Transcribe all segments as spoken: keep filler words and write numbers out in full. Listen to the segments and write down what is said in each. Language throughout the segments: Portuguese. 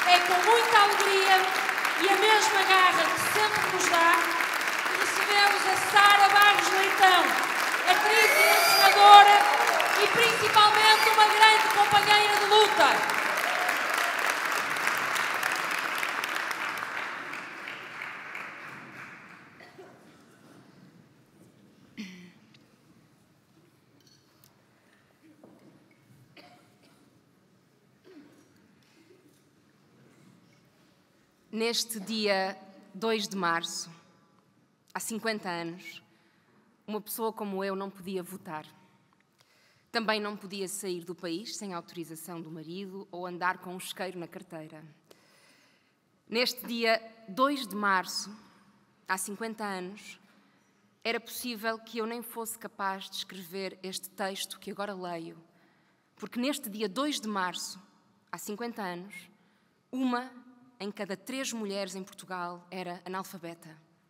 É com muita alegria e a mesma garra que sempre nos dá que recebemos a Sara Barros Leitão, atriz e encenadora e principalmente uma grande companheira de luta. Neste dia dois de março, há cinquenta anos, uma pessoa como eu não podia votar. Também não podia sair do país sem autorização do marido ou andar com um isqueiro na carteira. Neste dia dois de março, há cinquenta anos, era possível que eu nem fosse capaz de escrever este texto que agora leio, porque neste dia dois de março, há cinquenta anos, uma em cada três mulheres em Portugal era analfabeta.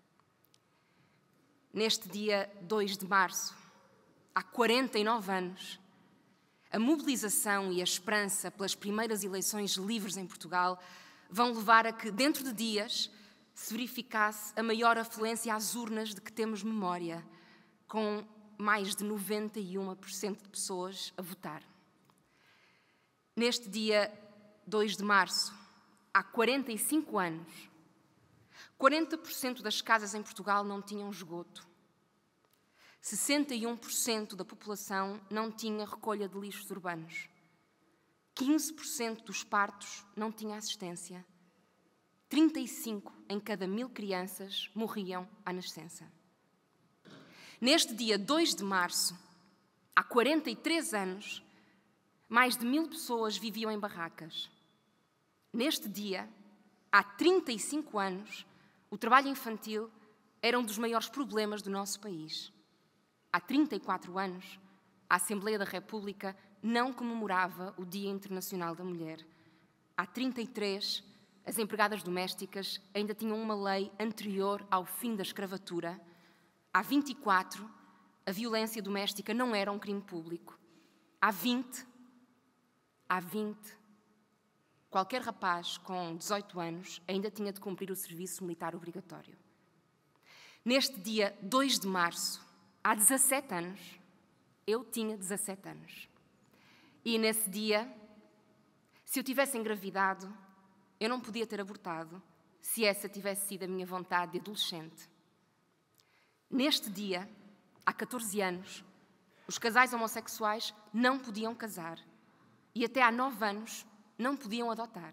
Neste dia dois de março, há quarenta e nove anos, a mobilização e a esperança pelas primeiras eleições livres em Portugal vão levar a que, dentro de dias, se verificasse a maior afluência às urnas de que temos memória, com mais de noventa e um por cento de pessoas a votar. Neste dia dois de março, há quarenta e cinco anos, quarenta por cento das casas em Portugal não tinham esgoto. sessenta e um por cento da população não tinha recolha de lixos urbanos. quinze por cento dos partos não tinha assistência. trinta e cinco em cada mil crianças morriam à nascença. Neste dia dois de março, há quarenta e três anos, mais de mil pessoas viviam em barracas. Neste dia, há trinta e cinco anos, o trabalho infantil era um dos maiores problemas do nosso país. Há trinta e quatro anos, a Assembleia da República não comemorava o Dia Internacional da Mulher. Há trinta e três, as empregadas domésticas ainda tinham uma lei anterior ao fim da escravatura. Há vinte e quatro, a violência doméstica não era um crime público. Há vinte, há vinte, qualquer rapaz com dezoito anos ainda tinha de cumprir o serviço militar obrigatório. Neste dia dois de março, há dezassete anos, eu tinha dezassete anos. E nesse dia, se eu tivesse engravidado, eu não podia ter abortado se essa tivesse sido a minha vontade de adolescente. Neste dia, há catorze anos, os casais homossexuais não podiam casar e até há nove anos não podiam adotar.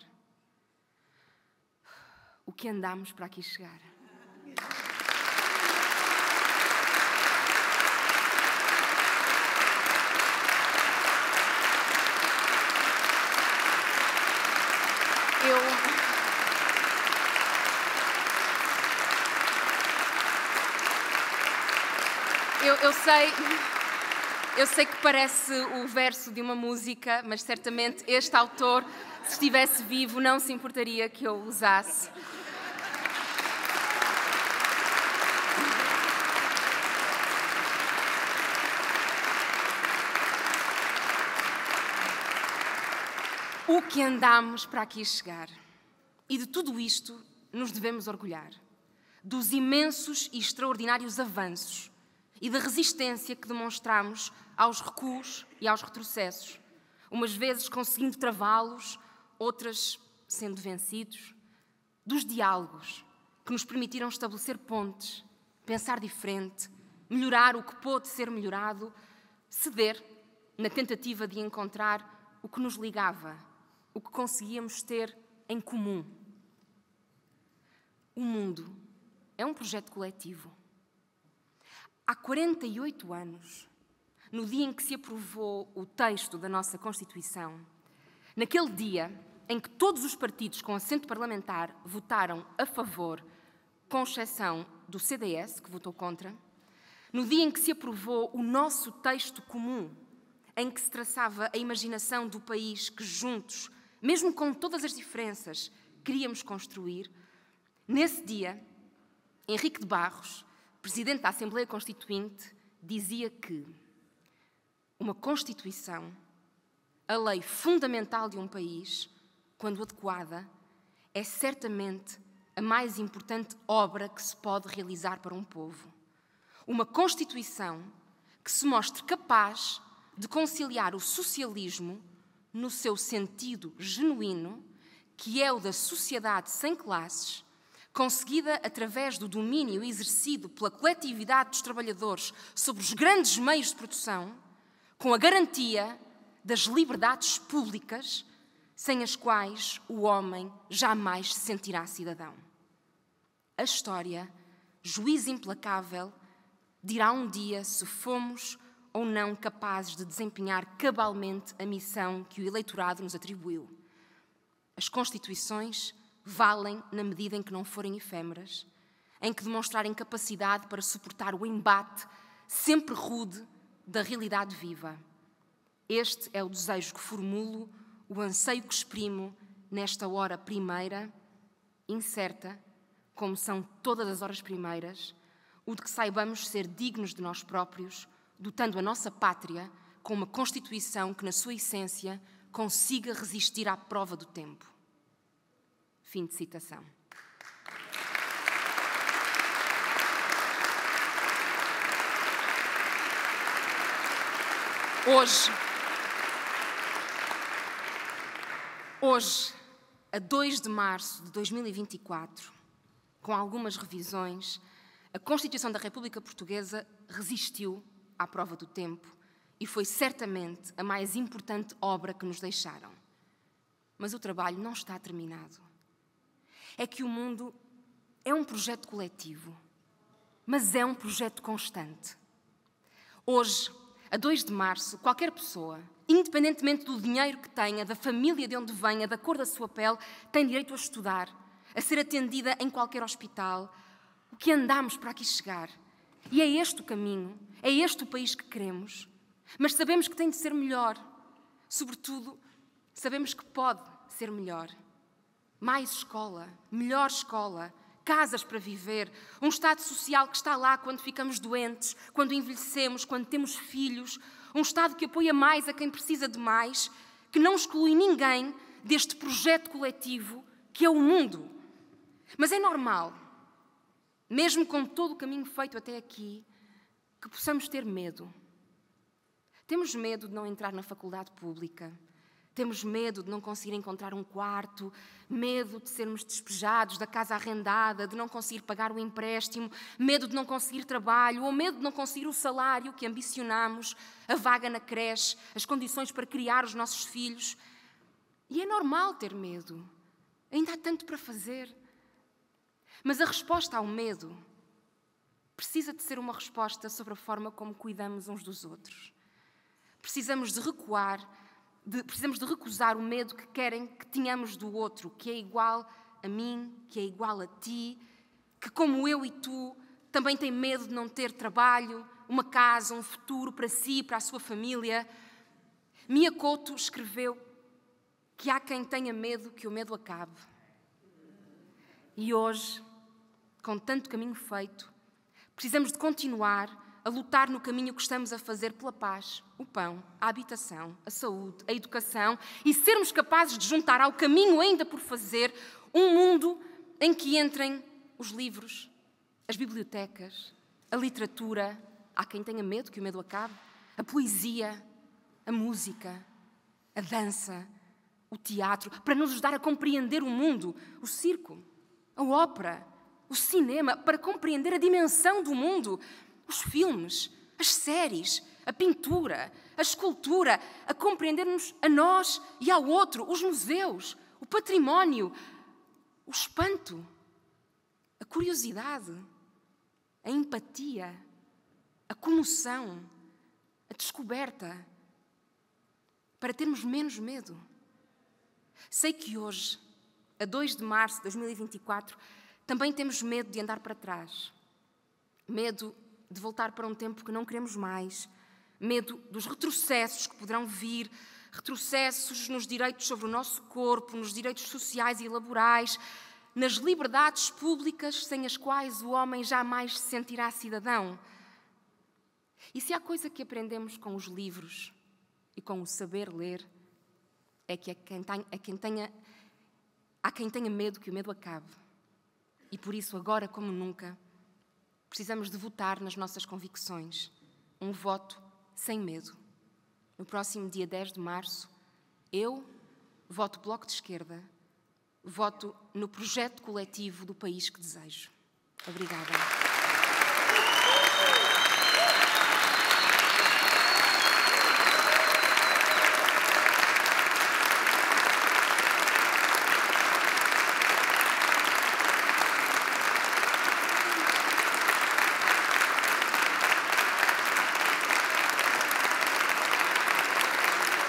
O que andámos para aqui chegar? Eu... Eu, eu sei... Eu sei que parece o verso de uma música, mas certamente este autor, se estivesse vivo, não se importaria que eu usasse. O que andámos para aqui chegar. E de tudo isto nos devemos orgulhar. Dos imensos e extraordinários avanços e da resistência que demonstramos aos recuos e aos retrocessos, umas vezes conseguindo travá-los, outras sendo vencidos, dos diálogos que nos permitiram estabelecer pontes, pensar diferente, melhorar o que pôde ser melhorado, ceder na tentativa de encontrar o que nos ligava, o que conseguíamos ter em comum. O mundo é um projeto coletivo. Há quarenta e oito anos, no dia em que se aprovou o texto da nossa Constituição, naquele dia em que todos os partidos com assento parlamentar votaram a favor, com exceção do C D S, que votou contra, no dia em que se aprovou o nosso texto comum, em que se traçava a imaginação do país que juntos, mesmo com todas as diferenças, queríamos construir, nesse dia, Henrique de Barros, presidente da Assembleia Constituinte, dizia que uma Constituição, a lei fundamental de um país, quando adequada, é certamente a mais importante obra que se pode realizar para um povo. Uma Constituição que se mostre capaz de conciliar o socialismo no seu sentido genuíno, que é o da sociedade sem classes, conseguida através do domínio exercido pela coletividade dos trabalhadores sobre os grandes meios de produção, com a garantia das liberdades públicas, sem as quais o homem jamais se sentirá cidadão. A história, juiz implacável, dirá um dia se fomos ou não capazes de desempenhar cabalmente a missão que o eleitorado nos atribuiu. As Constituições valem na medida em que não forem efêmeras, em que demonstrarem capacidade para suportar o embate sempre rude da realidade viva. Este é o desejo que formulo, o anseio que exprimo nesta hora primeira, incerta, como são todas as horas primeiras, o de que saibamos ser dignos de nós próprios, dotando a nossa pátria com uma Constituição que, na sua essência, consiga resistir à prova do tempo. Fim de citação. Hoje, hoje, a dois de março de dois mil e vinte e quatro, com algumas revisões, a Constituição da República Portuguesa resistiu à prova do tempo e foi certamente a mais importante obra que nos deixaram. Mas o trabalho não está terminado. É que o mundo é um projeto coletivo, mas é um projeto constante. Hoje, a dois de março, qualquer pessoa, independentemente do dinheiro que tenha, da família de onde venha, da cor da sua pele, tem direito a estudar, a ser atendida em qualquer hospital. O que andamos para aqui chegar. E é este o caminho, é este o país que queremos. Mas sabemos que tem de ser melhor. Sobretudo, sabemos que pode ser melhor. Mais escola, melhor escola, casas para viver, um Estado social que está lá quando ficamos doentes, quando envelhecemos, quando temos filhos, um Estado que apoia mais a quem precisa de mais, que não exclui ninguém deste projeto coletivo que é o mundo. Mas é normal, mesmo com todo o caminho feito até aqui, que possamos ter medo. Temos medo de não entrar na faculdade pública. Temos medo de não conseguir encontrar um quarto, medo de sermos despejados da casa arrendada, de não conseguir pagar o empréstimo, medo de não conseguir trabalho ou medo de não conseguir o salário que ambicionamos, a vaga na creche, as condições para criar os nossos filhos. E é normal ter medo. Ainda há tanto para fazer. Mas a resposta ao medo precisa de ser uma resposta sobre a forma como cuidamos uns dos outros. Precisamos de recuar, de, precisamos de recusar o medo que querem que tenhamos do outro, que é igual a mim, que é igual a ti, que como eu e tu também tem medo de não ter trabalho, uma casa, um futuro para si, para a sua família. Mia Couto escreveu que há quem tenha medo que o medo acabe. E hoje, com tanto caminho feito, precisamos de continuar a lutar no caminho que estamos a fazer pela paz, o pão, a habitação, a saúde, a educação e sermos capazes de juntar ao caminho ainda por fazer um mundo em que entrem os livros, as bibliotecas, a literatura, há quem tenha medo que o medo acabe, a poesia, a música, a dança, o teatro, para nos ajudar a compreender o mundo, o circo, a ópera, o cinema, para compreender a dimensão do mundo, os filmes, as séries, a pintura, a escultura, a compreender-nos a nós e ao outro, os museus, o património, o espanto, a curiosidade, a empatia, a comoção, a descoberta, para termos menos medo. Sei que hoje, a dois de março de dois mil e vinte e quatro, também temos medo de andar para trás. Medo de voltar para um tempo que não queremos mais. Medo dos retrocessos que poderão vir, retrocessos nos direitos sobre o nosso corpo, nos direitos sociais e laborais, nas liberdades públicas sem as quais o homem jamais se sentirá cidadão. E se há coisa que aprendemos com os livros e com o saber ler, é que a quem tenha, a quem tenha Há quem tenha medo que o medo acabe. E por isso, agora como nunca, precisamos de votar nas nossas convicções. Um voto sem medo. No próximo dia dez de março, eu voto Bloco de Esquerda, voto no projeto coletivo do país que desejo. Obrigada.